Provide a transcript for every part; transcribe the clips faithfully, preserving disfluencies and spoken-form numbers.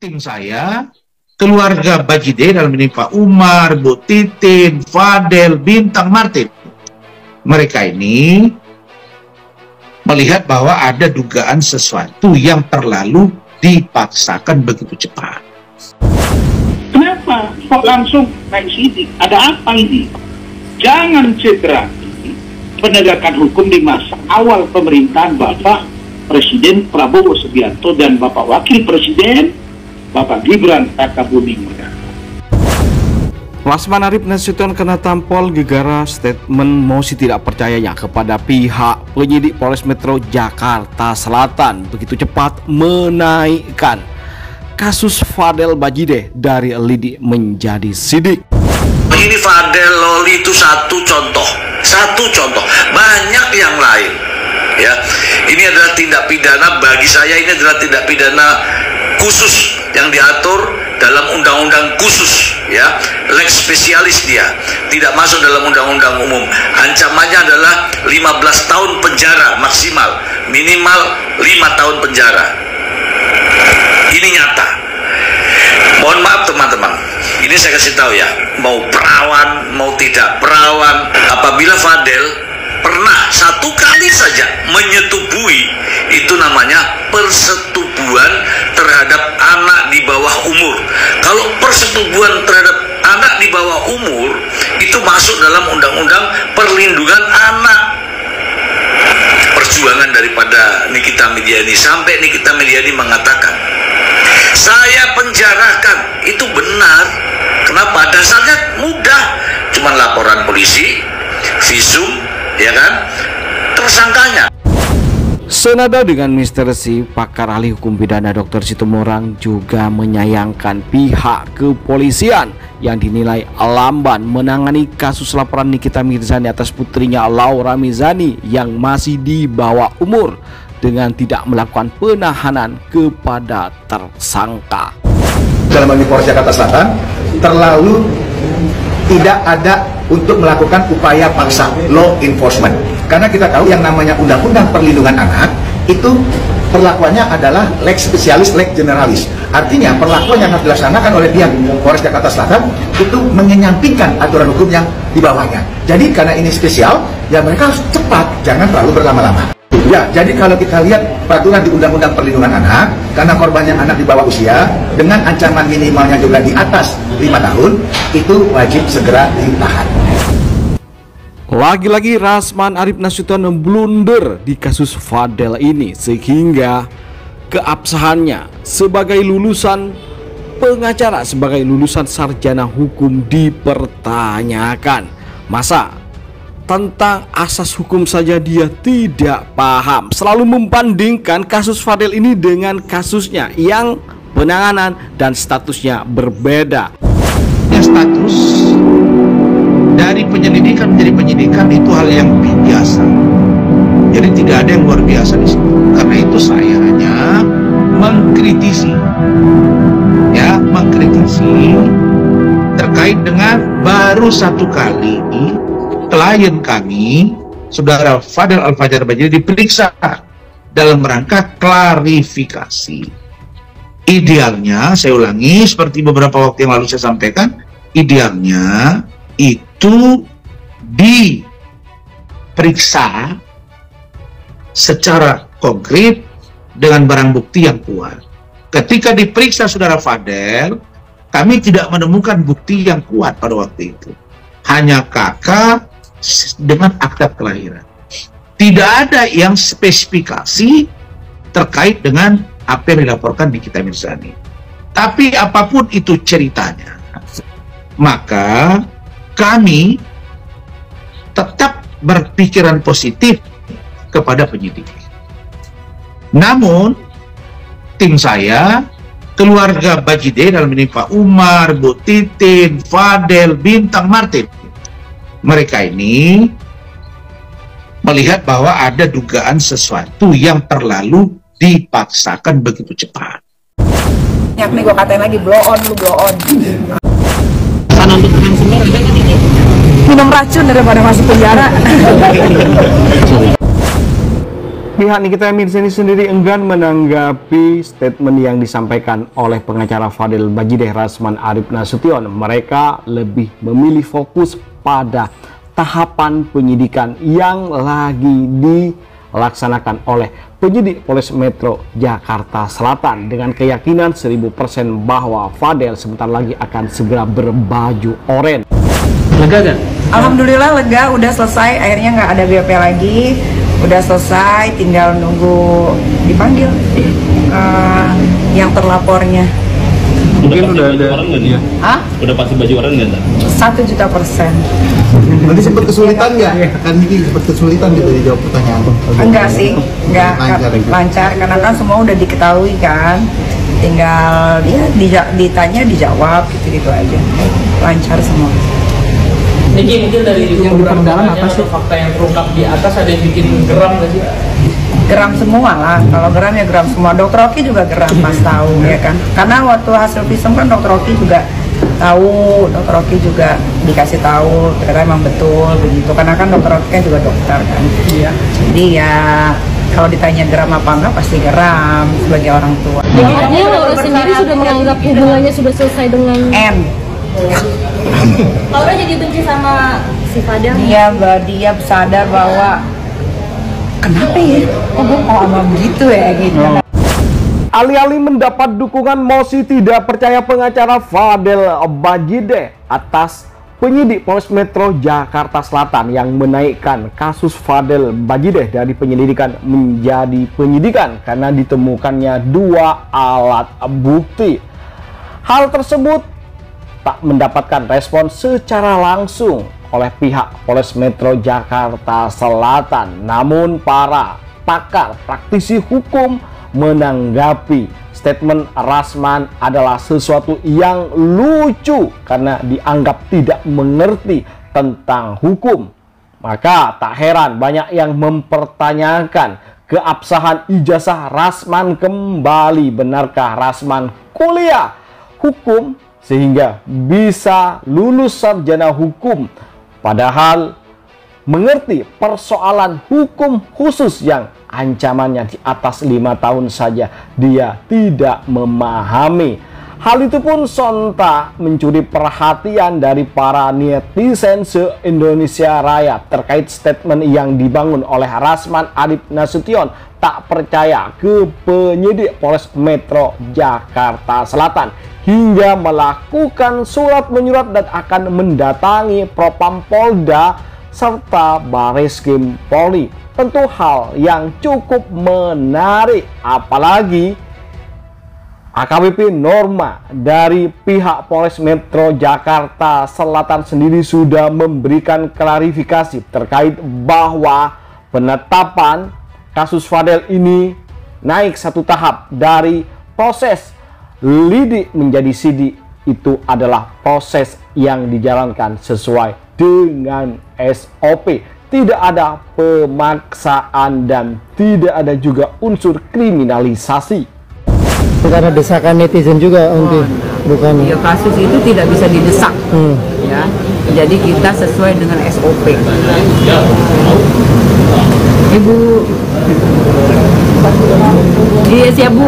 tim saya, keluarga Bajide dalam ini Pak Umar, Bu Titin, Fadel, Bintang, Martin. Mereka ini melihat bahwa ada dugaan sesuatu yang terlalu dipaksakan begitu cepat. Kenapa kok langsung naik sidik? Ada apa ini? Jangan cedera penegakan hukum di masa awal pemerintahan Bapak Presiden Prabowo Subianto dan Bapak Wakil Presiden Bapak Gibran Raka Buming Raka. Rasman Arif Nasution kena tampol gegara statement mosi tidak percayanya kepada pihak penyidik Polres Metro Jakarta Selatan begitu cepat menaikkan kasus Fadel Bajide dari lidik menjadi sidik. Ini Fadel Loli itu satu contoh, satu contoh, banyak yang lain. Ya, ini adalah tindak pidana, bagi saya ini adalah tindak pidana khusus yang diatur dalam undang-undang khusus, ya, lex spesialis dia, tidak masuk dalam undang-undang umum. Ancamannya adalah lima belas tahun penjara maksimal, minimal lima tahun penjara. Ini nyata. Mohon maaf teman-teman, ini saya kasih tahu ya, mau perawan, mau tidak perawan, apabila Fadel pernah satu kali saja menyetubui, itu namanya persetubuhan terhadap anak di bawah umur. Kalau persetubuhan terhadap anak di bawah umur itu masuk dalam undang-undang perlindungan anak. Perjuangan daripada Nikita Midyani sampai Nikita Midyani mengatakan, saya penjarakan, itu benar. Kenapa? Dasarnya mudah, cuma laporan polisi, visum, ya kan, tersangkanya. Senada dengan Mister C, pakar ahli hukum pidana Doktor Situmorang juga menyayangkan pihak kepolisian yang dinilai lamban menangani kasus laporan Nikita Mirzani atas putrinya Laura Mizani yang masih di bawah umur dengan tidak melakukan penahanan kepada tersangka. Dalam hal ini Polres Jakarta Selatan terlalu tidak ada untuk melakukan upaya paksa law enforcement, karena kita tahu yang namanya undang-undang perlindungan anak itu perlakuannya adalah lex spesialis, lex generalis. Artinya perlakuan yang harus dilaksanakan oleh pihak Polres Jakarta Selatan itu mengenyampingkan aturan hukum yang di bawahnya. Jadi karena ini spesial, ya mereka harus cepat, jangan terlalu berlama-lama. Ya, jadi kalau kita lihat peraturan di Undang-Undang Perlindungan Anak, karena korbannya anak di bawah usia, dengan ancaman minimalnya juga di atas lima tahun, itu wajib segera ditahan. Lagi-lagi Rasman Arif Nasution blunder di kasus Fadel ini, sehingga keabsahannya sebagai lulusan pengacara, sebagai lulusan sarjana hukum dipertanyakan. Masa tentang asas hukum saja dia tidak paham, selalu membandingkan kasus Fadel ini dengan kasusnya yang penanganan dan statusnya berbeda. Ya, status dari penyelidikan menjadi penyidikan itu hal yang biasa. Jadi tidak ada yang luar biasa di situ. Karena itu saya hanya mengkritisi, ya, mengkritisi terkait dengan baru satu kali klien kami, Saudara Fadel Al-Fajar Bajide, diperiksa dalam rangka klarifikasi. Idealnya, saya ulangi seperti beberapa waktu yang lalu saya sampaikan, idealnya itu diperiksa secara konkret dengan barang bukti yang kuat. Ketika diperiksa Saudara Fadel, kami tidak menemukan bukti yang kuat pada waktu itu. Hanya kakak dengan akta kelahiran. Tidak ada yang spesifikasi terkait dengan apa yang dilaporkan Nikita Mirzani. Tapi apapun itu ceritanya, maka kami tetap berpikiran positif kepada penyidik. Namun tim saya, keluarga Bajide dalam ini Pak Umar, Bu Titin, Fadel, Bintang, Martin, mereka ini melihat bahwa ada dugaan sesuatu yang terlalu dipaksakan begitu cepat. Nyak nih gue katain lagi, blow on, lu blow on. Pesan untuk teman sendiri, Minum racun daripada masuk penjara. Pihak Nikita Mirzani sendiri enggan menanggapi statement yang disampaikan oleh pengacara Fadel Bajideh Rasman Arif Nasution. Mereka lebih memilih fokus pada tahapan penyidikan yang lagi dilaksanakan oleh penyidik Polres Metro Jakarta Selatan dengan keyakinan seribu persen bahwa Fadel sebentar lagi akan segera berbaju oranye. Lega kan? Alhamdulillah lega, udah selesai, akhirnya nggak ada B P lagi, udah selesai, tinggal nunggu dipanggil uh, yang terlapornya. Mungkin udah ada dia. Hah? Udah pasti baju oranye nggak? Satu juta persen. Nanti sempat kesulitan nggak? Kan ini sempat kesulitan gitu dijawab pertanyaan. Enggak sih, enggak Lancar, lancar, lancar karena kan semua udah diketahui kan. Tinggal dia dija- ditanya dijawab gitu-gitu aja. Lancar semua. Niki, mungkin dari yang diperdalam apa sih fakta yang terungkap di atas, ada yang bikin geram nggak sih? Geram semua lah, kalau geram ya geram semua. Dokter Oki juga geram pas tahu ya kan, karena waktu hasil visum kan Dokter Oki juga tahu, Dokter Oki juga dikasih tahu ternyata emang betul begitu, karena kan Dokter Oki kan juga dokter kan. Iya. Jadi ya kalau ditanya geram apa enggak pasti geram sebagai orang tua. Artinya Laura sendiri sudah menganggap hubungannya sudah selesai dengan N. Laura jadi benci sama si Fadel. Dia dia sadar bahwa kenapa ya? Oh, gue kok sama begitu ya gitu. Alih-alih mendapat dukungan mosi tidak percaya pengacara Fadel Bajideh atas penyidik Polres Metro Jakarta Selatan yang menaikkan kasus Fadel Bajideh dari penyelidikan menjadi penyidikan karena ditemukannya dua alat bukti. Hal tersebut tak mendapatkan respon secara langsung oleh pihak Polres Metro Jakarta Selatan. Namun para pakar praktisi hukum menanggapi statement Rasman adalah sesuatu yang lucu karena dianggap tidak mengerti tentang hukum. Maka tak heran banyak yang mempertanyakan keabsahan ijazah Rasman kembali. Benarkah Rasman kuliah hukum sehingga bisa lulus sarjana hukum, padahal mengerti persoalan hukum khusus yang ancamannya di atas lima tahun saja dia tidak memahami. Hal itu pun sontak mencuri perhatian dari para netizen se-Indonesia Raya terkait statement yang dibangun oleh Rasman Arif Nasution tak percaya ke penyidik Polres Metro Jakarta Selatan hingga melakukan surat menyurat dan akan mendatangi Propam Polda serta Bareskrim Polri. Tentu hal yang cukup menarik, apalagi A K B P Norma dari pihak Polres Metro Jakarta Selatan sendiri sudah memberikan klarifikasi terkait bahwa penetapan kasus Fadel ini naik satu tahap dari proses lidik menjadi sidik. Itu adalah proses yang dijalankan sesuai dengan S O P. Tidak ada pemaksaan dan tidak ada juga unsur kriminalisasi. Karena desakan netizen juga, oh, bukan? Ya, kasus itu tidak bisa didesak, hmm. ya. Jadi kita sesuai dengan S O P. Ibu, iya siap Bu.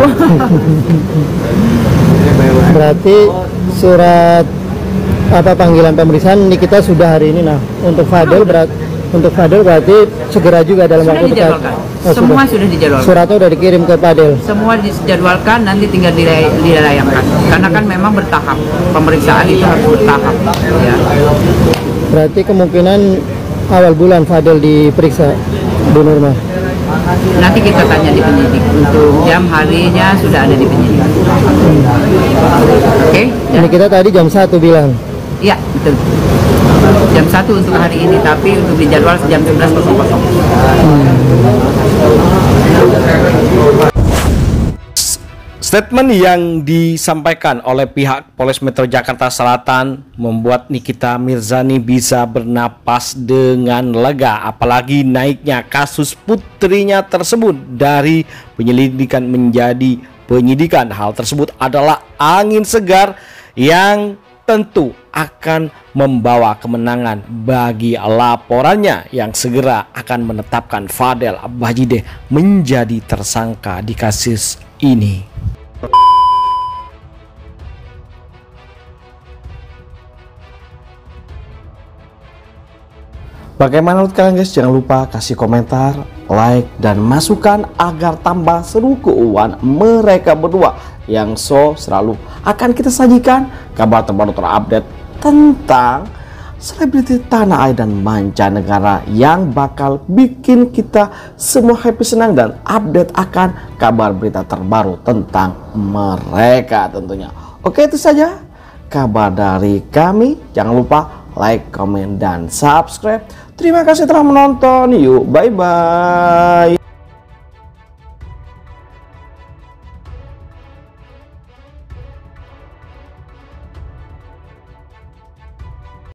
Berarti surat apa panggilan pemeriksaan ini kita sudah hari ini. Nah, untuk Fadel berat untuk Fadel berarti segera juga dalam waktu dekat. Oh, semua sudah, sudah dijadwalkan. Suratnya sudah dikirim ke Fadel. Semua dijadwalkan, nanti tinggal dilayangkan. Karena kan memang bertahap. Pemeriksaan itu harus bertahap. Ya. Berarti kemungkinan awal bulan Fadel diperiksa, Bu Nurma. Nanti kita tanya di penyidik. Untuk jam harinya sudah ada di penyidik. Hmm. Oke? Okay? Ya. Ini kita tadi jam satu bilang. Iya, betul. Jam satu untuk hari ini, tapi untuk dijadwal jam sebelas. Hmm. Statement yang disampaikan oleh pihak Polres Metro Jakarta Selatan membuat Nikita Mirzani bisa bernapas dengan lega, apalagi naiknya kasus putrinya tersebut dari penyelidikan menjadi penyidikan. Hal tersebut adalah angin segar yang tentu akan membawa kemenangan bagi laporannya yang segera akan menetapkan Fadel Bajideh menjadi tersangka di kasus ini. Bagaimana menurut kalian guys? Jangan lupa kasih komentar, like, dan masukan agar tambah seru keuangan mereka berdua yang so selalu akan kita sajikan kabar terbaru terupdate tentang selebriti tanah air dan mancanegara yang bakal bikin kita semua happy, senang, dan update akan kabar berita terbaru tentang mereka tentunya. Oke, itu saja kabar dari kami. Jangan lupa like, komen, dan subscribe. Terima kasih telah menonton. Yuk, bye-bye.